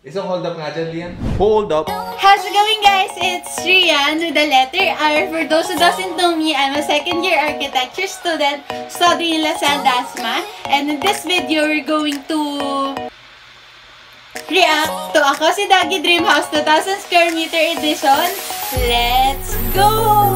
Isang hold up nga dyan, Lian. Hold up! How's it going, guys? It's Rian with the letter R. For those who doesn't know me, I'm a second-year architecture student studying in La Salle Dasma. And in this video, we're going to react to Ako Si Dagi Dream House 2,000 square meter edition. Let's go!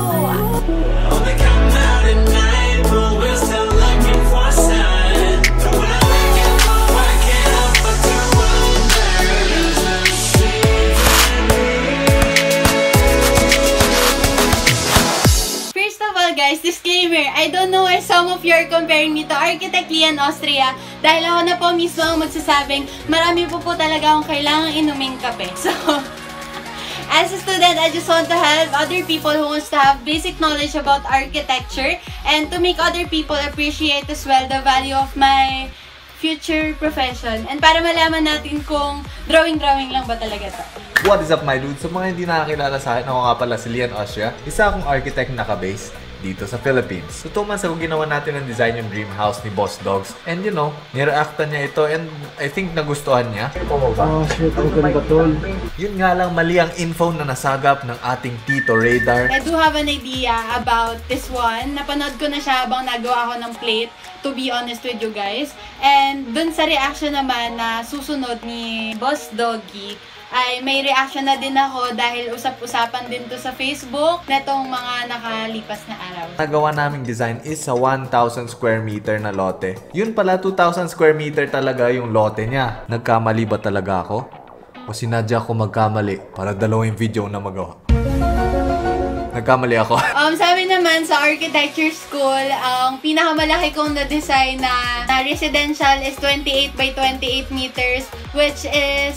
Guys, disclaimer, I don't know why some of you are comparing me to Architect Lian Austria dahil ako na po mismo ang magsasabing marami po talaga akong kailangang inuming kape. So, as a student, I just want to help other people who wants to have basic knowledge about architecture and to make other people appreciate as well the value of my future profession. And para malaman natin kung drawing lang ba talaga to. What is up, my dude? Sa mga hindi nakakilala sa akin, ako nga pala si Lian Austria. Isa akong architect naka-base dito sa Philippines. So 2 months ago, ginawa natin ang design yung dream house ni Boss Dogs. And you know, nireactan niya ito and I think nagustuhan niya. Oh shit, ang ganda tol. Yun nga lang, mali ang info na nasagap ng ating Tito Radar. I do have an idea about this one. Napanood ko na siya habang nagawa ako ng plate, to be honest with you guys. And dun sa reaction naman na susunod ni Boss Doggy, ay may reaction na din ako dahil usap-usapan din to sa Facebook netong mga nakalipas na araw. Nagawa naming design is sa 1,000 square meter na lote. Yun pala, 2,000 square meter talaga yung lote niya. Nagkamali ba talaga ako? O sinadya ko magkamali para dalawang video na magawa? Nagkamali ako. Sa amin naman sa architecture school, ang pinakamalaki kong na-design na residential is 28 by 28 meters, which is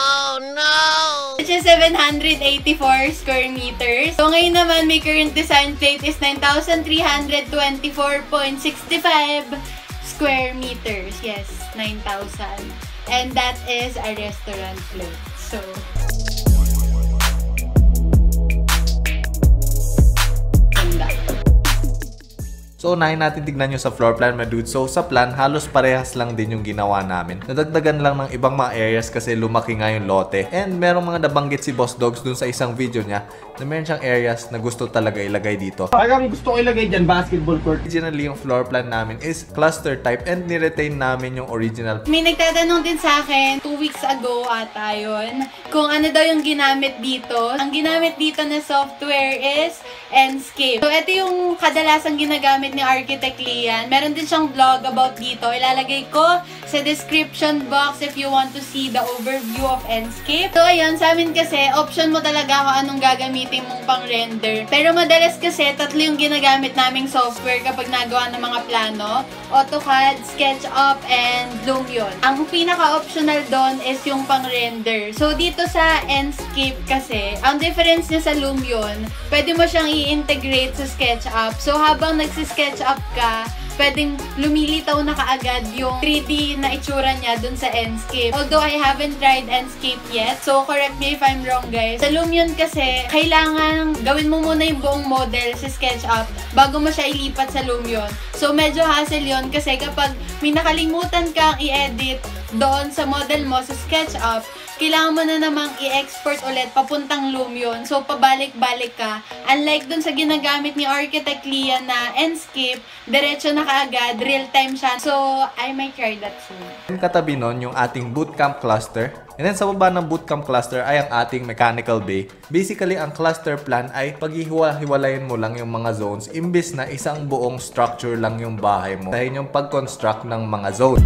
784 square meters. So ngayon naman, my current design plate is 9,324.65 square meters. Yes, 9,000. And that is a restaurant plate. So So, unahin natin tignan nyo sa floor plan, my dude. So, sa plan, halos parehas lang din yung ginawa namin. Nadagdagan lang ng ibang mga areas kasi lumaki nga yung lote. And merong mga nabanggit si Boss Dogs dun sa isang video niya na meron siyang areas na gusto talaga ilagay dito. Parang gusto ko ilagay dyan, basketball court. Originally, yung floor plan namin is cluster type and niretain namin yung original. May nagtatanong din sa akin 2 weeks ago ata yun, kung ano daw yung ginamit dito. Ang ginamit dito na software is Enscape. So, ito yung kadalasang ginagamit ni Architect Lian. Meron din siyang vlog about dito. Ilalagay ko sa description box if you want to see the overview of Enscape. So, ayun, sa amin kasi, option mo talaga kung anong gagamitin mong pang-render. Pero madalas kasi, 3 yung ginagamit naming software kapag nagawa ng mga plano. AutoCAD, SketchUp, and Lumion. Ang pinaka-optional doon is yung pang-render. So, dito sa Enscape kasi, ang difference niya sa Lumion, pwede mo siyang i-integrate sa SketchUp. So, habang nagsi-SketchUp ka, pwedeng lumilitaw na kaagad yung 3D na itsura niya dun sa Enscape. Although I haven't tried Enscape yet, so correct me if I'm wrong, guys. Sa Lumion kasi, kailangan gawin mo muna yung buong model sa SketchUp bago mo siya ilipat sa Lumion. So medyo hassle yun kasi kapag may nakalimutan kang i-edit doon sa model mo sa SketchUp, kailangan mo na namang i-export ulit papuntang Lumion. So, pabalik-balik ka. Unlike dun sa ginagamit ni Architect Lian na Enscape, diretso na kaagad, real-time siya. So, I might try that soon. Katabi nun yung ating bootcamp cluster. And then sa baba ng bootcamp cluster ay ang ating mechanical bay. Basically, ang cluster plan ay paghihiwa-hiwalayin mo lang yung mga zones imbis na isang buong structure lang yung bahay mo. Dahil yung pag-construct ng mga zone.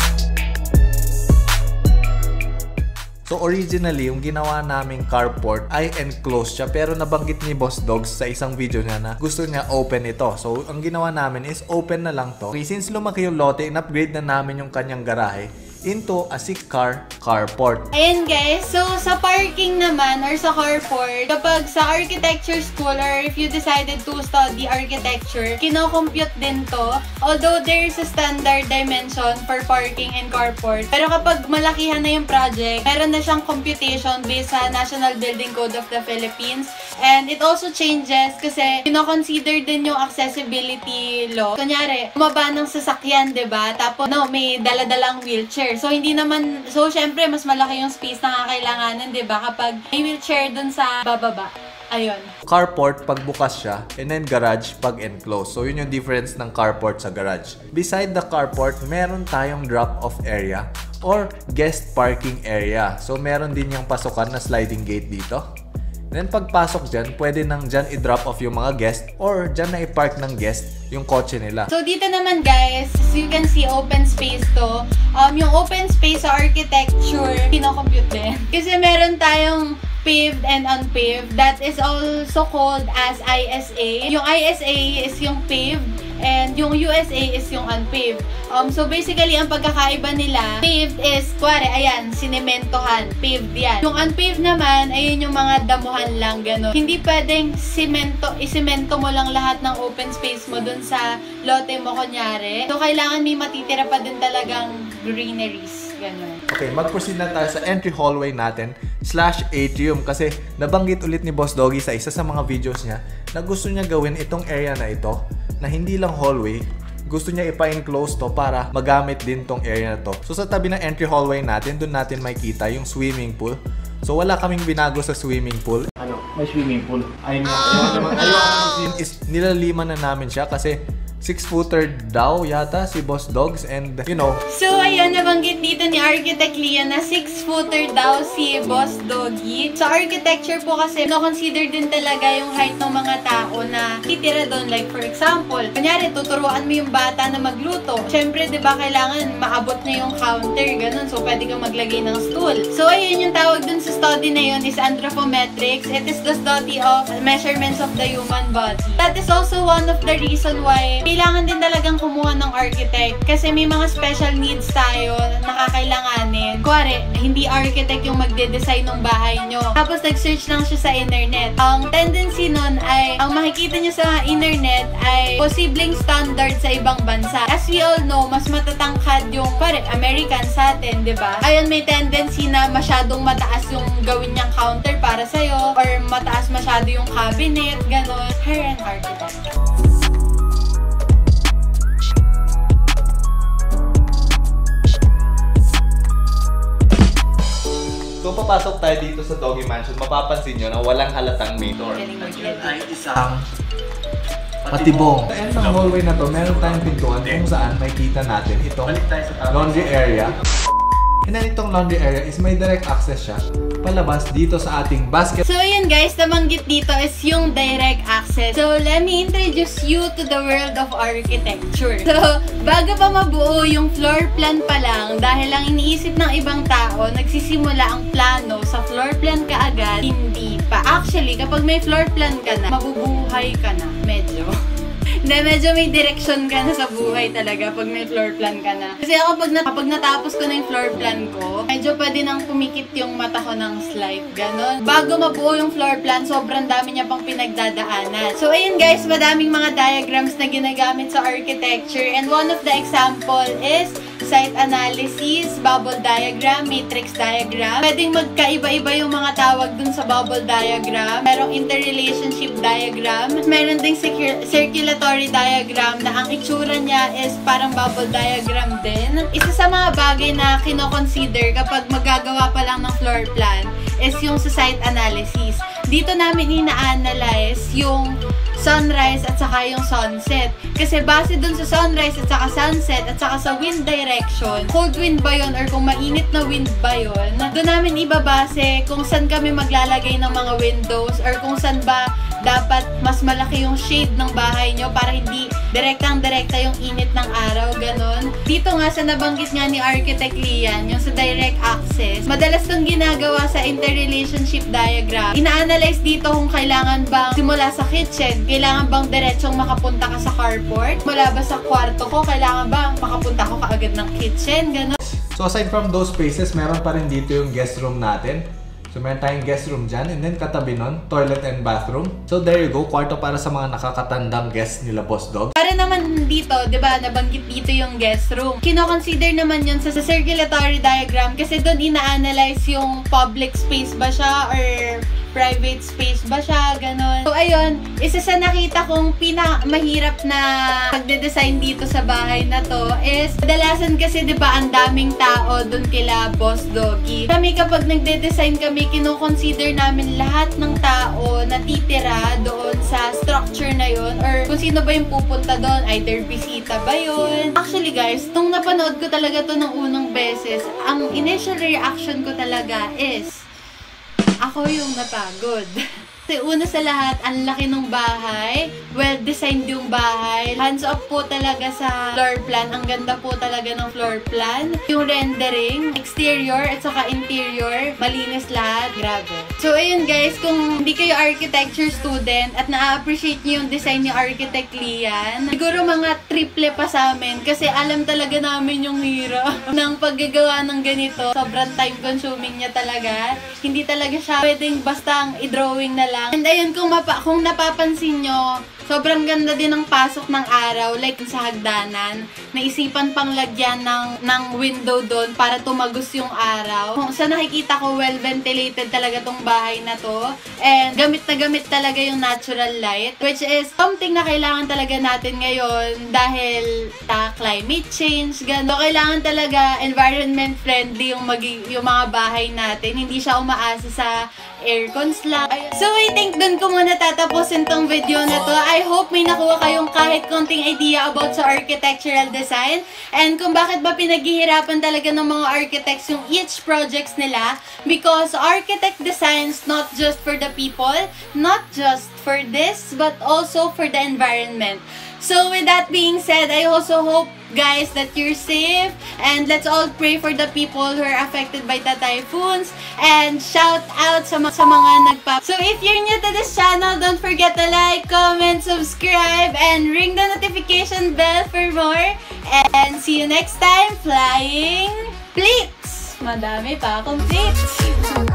So originally, yung ginawa naming carport ay enclosed siya pero nabanggit ni Boss Dogs sa isang video niya na gusto niya open ito. So ang ginawa namin is open na lang to. Okay, since lumaki yung lote, in-upgrade na namin yung kanyang garahe into a 6-car carport. Ayan guys, so sa parking naman or sa carport, kapag sa architecture school or if you decided to study architecture, kino-compute din to. Although there's a standard dimension for parking and carport. Pero kapag malakihan na yung project, meron na siyang computation based sa National Building Code of the Philippines. And it also changes kasi kino-consider din yung accessibility law. Kunyari, umaba ng sasakyan, diba? Tapos, no, may daladalang wheelchair. wheelchair. So, syempre, mas malaki yung space na kakailanganin, diba? Kapag may wheelchair dun sa bababa. Ayun. Carport pag bukas siya, and then garage pag enclosed. So, yun yung difference ng carport sa garage. Beside the carport, meron tayong drop-off area or guest parking area. So, meron din yung pasukan na sliding gate dito. Then, pagpasok dyan, pwede nang dyan i-drop off yung mga guest or dyan na i-park ng guest yung kotse nila. So, dito naman guys, as you can see, open space to. Yung open space sa architecture, kinocompute din. Kasi meron tayong paved and unpaved. That is also called as ISA. Yung ISA is yung paved and yung USA is yung unpaved. So basically, ang pagkakaiba nila, paved is, kuwari, ayan, sinementohan, paved yan. Yung unpaved naman, ayun yung mga damuhan lang, gano'n. Hindi pwedeng isemento mo lang lahat ng open space mo dun sa lote mo, kunyari. So kailangan may matitira pa din talagang greeneries, gano'n. Okay, mag-proceed na tayo sa entry hallway natin / atrium kasi nabanggit ulit ni Boss Doggy sa isa sa mga videos niya na gusto niya gawin itong area na ito na hindi lang hallway, gusto niya ipa-enclose to para magamit din tong area na to. So sa tabi ng entry hallway natin, dun natin makikita yung swimming pool. So wala kaming binago sa swimming pool. Ano? May swimming pool. Ayun is nilaliman na namin siya kasi 6-footer daw yata si Boss Dogs and you know. So ayan, nabanggit dito ni Architect Leon na 6-footer daw si Boss Doggy. Sa architecture po kasi, no-consider din talaga yung height ng mga tao na titira doon. Like for example, kunyari, tuturuan mo yung bata na magluto. Siyempre, di ba, kailangan maabot na yung counter, ganun. So, pwede kang maglagay ng stool. So, ayun yung tawag dun sa study na yun is anthropometrics. It is the study of measurements of the human body. That is also one of the reason why kailangan din talagang kumuha ng architect kasi may mga special needs tayo na kakailanganin. Kuwari, hindi architect yung magde-design ng bahay nyo. Tapos nag-search lang siya sa internet. Ang tendency nun ay, ang makikita nyo sa internet ay posibleng standard sa ibang bansa. As we all know, mas matatangkad yung, kuwari, American sa atin, di ba? Ayun, may tendency na masyadong mataas yung gawin niyang counter para sa'yo or mataas masyado yung cabinet, gano'n. Hire an architect. So papasok tayo dito sa Doggy Mansion, mapapansin nyo na walang halatang may door. Ay, isang Patibong. Sa end ng hallway na to, meron tayong pintuan kung saan makikita natin itong laundry area. And then itong laundry area is may direct access siya palabas dito sa ating basket. So yun guys, nabanggit dito is yung direct access. So let me introduce you to the world of architecture. So bago pa mabuo yung floor plan pa lang, dahil lang iniisip ng ibang tao, nagsisimula ang plano sa floor plan ka agad, hindi pa. Actually, kapag may floor plan ka na, mabubuhay ka na, medyo. Medyo may direction ka na sa buhay talaga pag may floor plan ka na. Kasi ako kapag natapos ko na yung floor plan ko, medyo pwede nang pumikit yung mata ko ng slight, ganon. Bago mabuo yung floor plan, sobrang dami niya pang pinagdadaanan. So ayun guys, madaming mga diagrams na ginagamit sa architecture and one of the example is site analysis, bubble diagram, matrix diagram. Pwedeng magkaiba-iba yung mga tawag dun sa bubble diagram. Merong interrelationship diagram. Meron ding circulatory diagram na ang itsura niya is parang bubble diagram din. Isa sa mga bagay na kino-consider kapag magagawa pa lang ng floor plan is yung sa site analysis. Dito namin ina-analyze yung sunrise at saka yung sunset. Kasi base dun sa sunrise at saka sunset at saka sa wind direction, cold wind ba yun or kung mainit na wind ba yun, doon namin ibabase kung saan kami maglalagay ng mga windows or kung saan ba dapat mas malaki yung shade ng bahay nyo para hindi direktang-direkta yung init ng araw, ganon. Dito nga sa nabanggit nga ni Architect Lian, yung sa direct access, madalas itong ginagawa sa interrelationship diagram. Ina-analyze dito kung kailangan bang simula sa kitchen, kailangan bang diretsong makapunta ka sa carport? Mula ba sa kwarto ko, kailangan bang makapunta ko kaagad ng kitchen, ganon. So aside from those spaces, meron pa rin dito yung guest room natin. So meron tayong guest room dyan and then katabi nun, toilet and bathroom. So there you go, kwarto para sa mga nakakatandang guest nila Boss Dog. Para naman dito, di ba, nabanggit dito yung guest room. Kino-consider naman yun sa circulatory diagram kasi doon ina-analyze yung public space ba siya or private space ba siya, ganon. So, ayun, isa sa nakita kong mahirap na pagde-design dito sa bahay na to is, kadalasan kasi, di ba, ang daming tao dun kila Boss Doggy. Kami kapag nagde-design kami, kino-consider namin lahat ng tao na titira doon sa structure na yun, or kung sino ba yung pupunta doon, either bisita ba yun. Actually guys, nung napanood ko talaga to ng unang beses, ang initial reaction ko talaga is, ako yung napagod. Kasi una sa lahat, ang laki ng bahay. Well-designed yung bahay. Hands off po talaga sa floor plan. Ang ganda po talaga ng floor plan. Yung rendering, exterior at saka interior, malinis lahat. Grabe. So, ayun guys, kung hindi kayo architecture student at na-appreciate nyo yung design ni Architect Lian, siguro mga triple pa sa amin kasi alam talaga namin yung hirap ng paggagawa ng ganito. Sobrang time consuming niya talaga. Hindi talaga siya pwedeng basta i-drawing na lang. And ayun, kung napapansin nyo, sobrang ganda din ng pasok ng araw, like sa hagdanan. Naisipan pang lagyan ng window doon para tumagos yung araw. Kung sa nakikita ko, well-ventilated talaga tong bahay na to. And gamit na gamit talaga yung natural light, which is something na kailangan talaga natin ngayon dahil climate change, gano'n. So, kailangan talaga environment friendly yung mga bahay natin. Hindi siya umaasa sa aircons lang. So, I think dun ko muna tatapusin tong video na to. I hope may nakuha kayong kahit konting idea about sa architectural design and kung bakit ba pinaghihirapan talaga ng mga architects yung each projects nila, because architect designs not just for the people, not just for this, but also for the environment. So, with that being said, I also hope, guys, that you're safe. And let's all pray for the people who are affected by the typhoons. And shout out sa mga nagpa... So, if you're new to this channel, don't forget to like, comment, subscribe, and ring the notification bell for more. And see you next time, flying plates! Madami pa akong plates!